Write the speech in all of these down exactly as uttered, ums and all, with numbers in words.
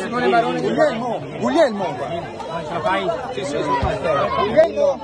Simone Barone. Guglielmo, Guglielmo. Ce la fai? Sì, sì, sì. Guglielmo.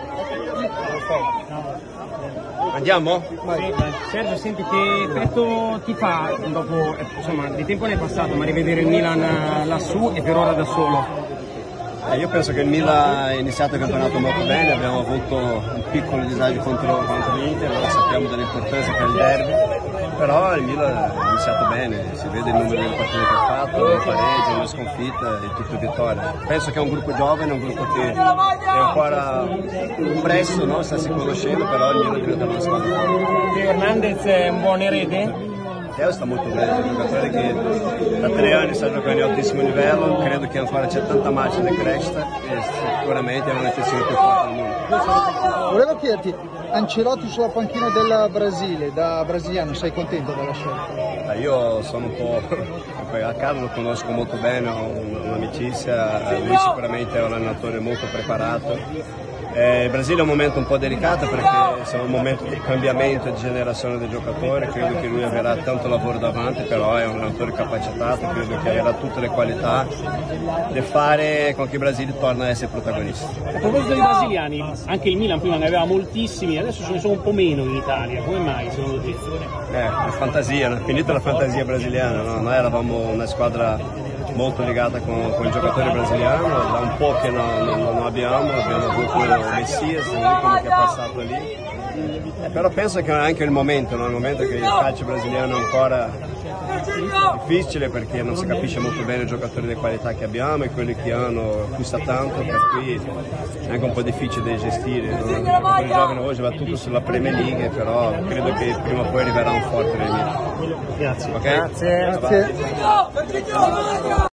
Andiamo? Sì. Sergio, senti, che effetto ti fa dopo, insomma, di tempo ne è passato, ma rivedere il Milan lassù e per ora da solo? Eh, io penso che il Milan ha iniziato il campionato molto bene, abbiamo avuto un piccolo disagio contro, contro l'Inter, lo sappiamo dell'importanza che è il derby, però il Milan ha iniziato bene, si vede il numero delle partite che ha fatto, le pareggi, le sconfitte e tutte vittorie. Penso che è un gruppo giovane, un gruppo che è ancora presto, no? Sta si conoscendo, però il Milan diventa una squadra forte. Teo Hernandez è un buon erede? Teo sta molto bene, è un giocatore che da tre anni sta giocando a altissimo livello, credo che ancora c'è tanta marcia di crescita e sicuramente è una difensiva più forte del mondo. Volevo chiederti, Ancelotti sulla panchina del Brasile, da brasiliano, sei contento della scelta? Io sono un po', a Carlo lo conosco molto bene, ho un'amicizia, lui sicuramente è un allenatore molto preparato. Eh, il Brasile è un momento un po' delicato perché siamo in un momento di cambiamento di generazione dei giocatori, credo che lui avrà tanto lavoro davanti, però è un allenatore capacitato, credo che avrà tutte le qualità di fare con che il Brasile torna a essere protagonista. A proposito dei brasiliani, anche il Milan prima ne aveva moltissimi, adesso ce ne sono un po' meno in Italia, come mai secondo te? Eh, la fantasia, è finita la fantasia brasiliana, no? Noi eravamo una squadra molto legata con, con il giocatore brasiliano, da un po' che non, non, non abbiamo, abbiamo avuto Messias, quello che è passato lì, eh, però penso che è anche il momento, no? Il momento che il calcio brasiliano è ancora difficile perché non si capisce molto bene i giocatori di qualità che abbiamo e quelli che hanno acquista tanto, per cui è anche un po' difficile da gestire, no? Il giocatore giovane oggi va tutto sulla Premier League, però credo che prima o poi arriverà un forte nel Milan. Grazie. Okay? Grazie. Grazie.